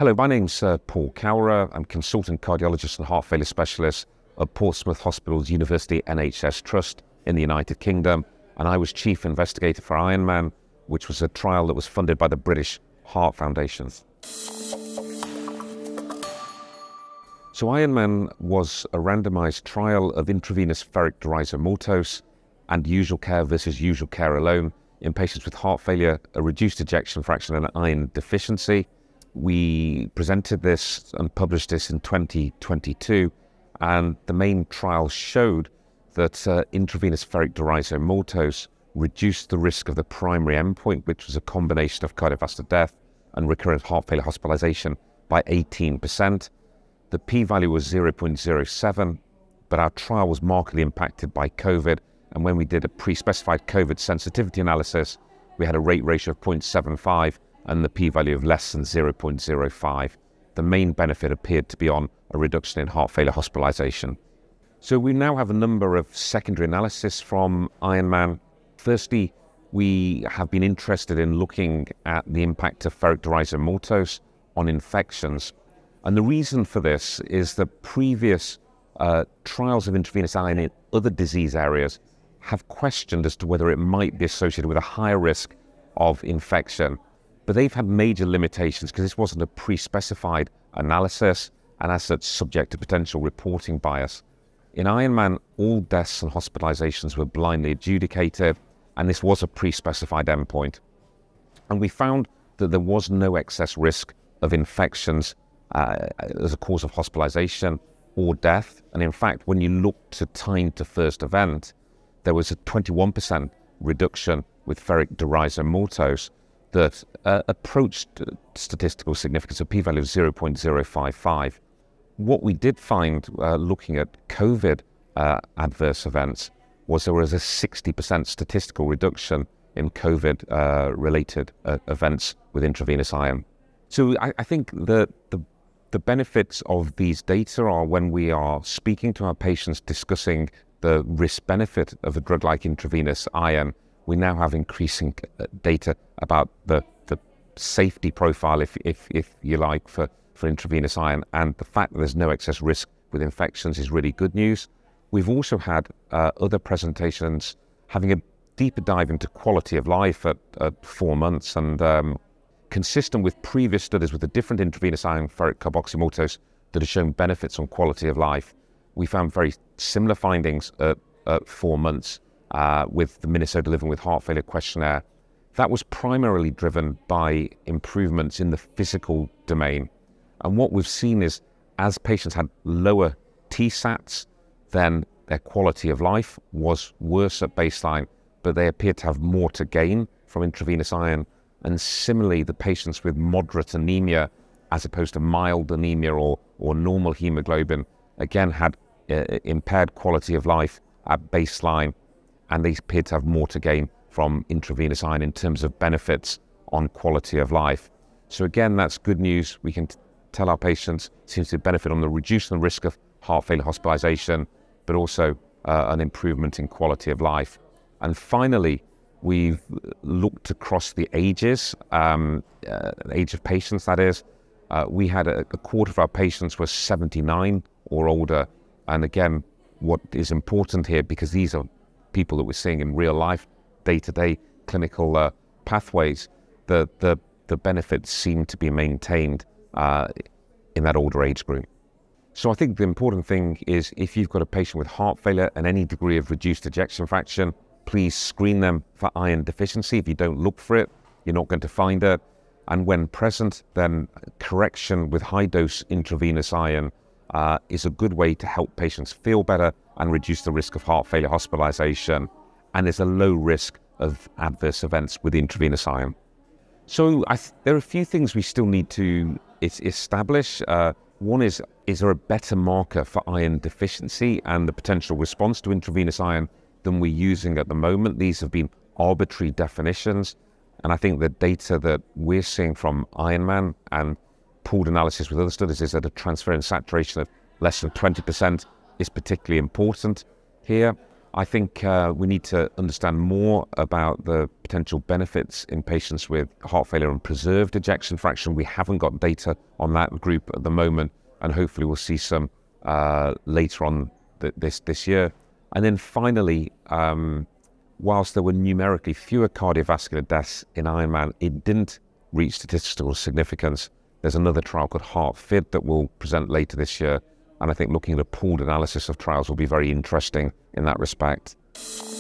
Hello, my name's Paul Kalra. I'm consultant cardiologist and heart failure specialist at Portsmouth Hospitals University NHS Trust in the United Kingdom, and I was chief investigator for IRONMAN, which was a trial that was funded by the British Heart Foundation. So IRONMAN was a randomized trial of intravenous ferric dirysomaltose and usual care versus usual care alone in patients with heart failure, a reduced ejection fraction and iron deficiency. We presented this and published this in 2022, and the main trial showed that intravenous ferric dirysomaltose reduced the risk of the primary endpoint, which was a combination of cardiovascular death and recurrent heart failure hospitalisation, by 18%. The p-value was 0.07, but our trial was markedly impacted by COVID, and when we did a pre-specified COVID sensitivity analysis, we had a rate ratio of 0.75 and the p-value of less than 0.05. The main benefit appeared to be on a reduction in heart failure hospitalisation. So we now have a number of secondary analysis from IRONMAN. Firstly, we have been interested in looking at the impact of ferric dirysomaltose on infections. And the reason for this is that previous trials of intravenous iron in other disease areas have questioned as to whether it might be associated with a higher risk of infection. But they've had major limitations because this wasn't a pre-specified analysis and as such subject to potential reporting bias. In IRONMAN, all deaths and hospitalisations were blindly adjudicated, and this was a pre-specified endpoint. And we found that there was no excess risk of infections as a cause of hospitalisation or death. And in fact, when you looked to time to first event, there was a 21% reduction with ferric dirysomaltose that approached statistical significance, a p-value of 0.055. What we did find looking at COVID adverse events was there was a 60% statistical reduction in COVID-related events with intravenous iron. So I think the benefits of these data are when we are speaking to our patients discussing the risk-benefit of a drug like intravenous iron, we now have increasing data about the safety profile, if you like, for intravenous iron, and the fact that there's no excess risk with infections is really good news. We've also had other presentations having a deeper dive into quality of life at 4 months, and consistent with previous studies with a different intravenous iron ferric carboxymaltose that have shown benefits on quality of life. We found very similar findings at 4 months with the Minnesota Living with Heart Failure questionnaire. That was primarily driven by improvements in the physical domain. And what we've seen is as patients had lower TSATs, then their quality of life was worse at baseline, but they appeared to have more to gain from intravenous iron. And similarly, the patients with moderate anemia, as opposed to mild anemia or normal hemoglobin, again had impaired quality of life at baseline, and they appear to have more to gain from intravenous iron in terms of benefits on quality of life. So again, that's good news. We can tell our patients seems to benefit on the reducing the risk of heart failure hospitalisation, but also an improvement in quality of life. And finally, we've looked across the ages, age of patients that is. We had a quarter of our patients were 79 or older. And again, what is important here, because these are people that we're seeing in real life, day-to-day clinical pathways, the benefits seem to be maintained in that older age group. So I think the important thing is if you've got a patient with heart failure and any degree of reduced ejection fraction, please screen them for iron deficiency. If you don't look for it, you're not going to find it. And when present, then correction with high-dose intravenous iron is a good way to help patients feel better and reduce the risk of heart failure hospitalisation. And there's a low risk of adverse events with intravenous iron. So there are a few things we still need to establish. One is there a better marker for iron deficiency and the potential response to intravenous iron than we're using at the moment? These have been arbitrary definitions, and I think the data that we're seeing from IRONMAN and pooled analysis with other studies is that a transferrin saturation of less than 20% is particularly important here. I think we need to understand more about the potential benefits in patients with heart failure and preserved ejection fraction. We haven't got data on that group at the moment, and hopefully we'll see some later on this year. And then finally, whilst there were numerically fewer cardiovascular deaths in IRONMAN, it didn't reach statistical significance. There's another trial called Heart FID that we'll present later this year. And I think looking at a pooled analysis of trials will be very interesting in that respect.